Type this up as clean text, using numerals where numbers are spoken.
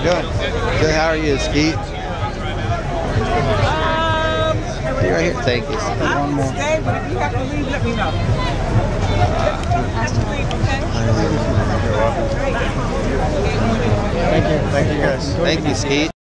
doing? Good. How are you, Skeet? You're right here. Thank you. I can stay, but if you have to leave, let me know. Thank you. Thank you, guys. Thank you, Skeet.